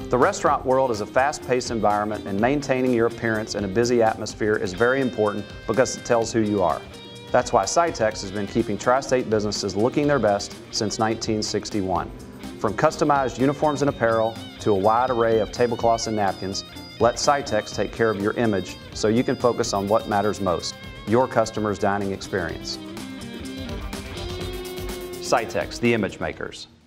The restaurant world is a fast-paced environment, and maintaining your appearance in a busy atmosphere is very important because it tells who you are. That's why SITEX has been keeping tri-state businesses looking their best since 1961. From customized uniforms and apparel to a wide array of tablecloths and napkins, let SITEX take care of your image so you can focus on what matters most, your customer's dining experience. SITEX, the image makers.